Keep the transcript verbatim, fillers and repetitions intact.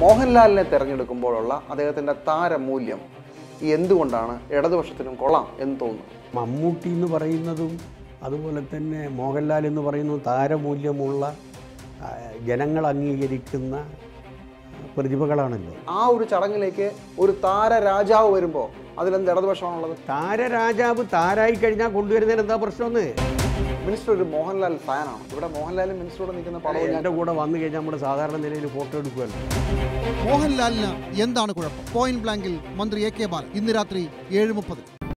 മോഹൻലാലിനെ തിരഞ്ഞെടുക്കുമ്പോഴുള്ള അദ്ദേഹത്തിൻ്റെ താരമൂല്യം എന്തുകൊണ്ടാണ് ഇടതുപക്ഷത്തിനും കൊള്ളാം എന്ന് തോന്നുന്നു? മമ്മൂട്ടി എന്ന് പറയുന്നതും അതുപോലെ തന്നെ മോഹൻലാൽ എന്ന് പറയുന്നതും താരമൂല്യമുള്ള ജനങ്ങൾ അംഗീകരിക്കുന്ന പ്രതിഭകളാണല്ലോ. ആ ഒരു ചടങ്ങിലേക്ക് ഒരു താരരാജാവ് വരുമ്പോൾ അതിലെന്ത് ഇടതുപക്ഷമാണുള്ളത്? താരരാജാവ് താരായി കഴിഞ്ഞാൽ കൊണ്ടുവരുന്നതിന് എന്താ പ്രശ്നമെന്ന്? മിനിസ്റ്റർ ഒരു മോഹൻലാൽ ഫാനാണ്. ഇവിടെ മോഹൻലാലും മിനിസ്റ്ററോട് നിൽക്കുന്ന പടം എൻ്റെ കൂടെ വന്നു കഴിഞ്ഞാൽ നമ്മുടെ സാധാരണ നിലയിൽ ഫോട്ടോ എടുക്കുമല്ലോ. മോഹൻലാലിന് എന്താണ് കുഴപ്പം? പോയിന്റ് ബ്ലാങ്കിൽ മന്ത്രി എ കെ ബാലൻ ഇന്ന് രാത്രി ഏഴ് മുപ്പത്.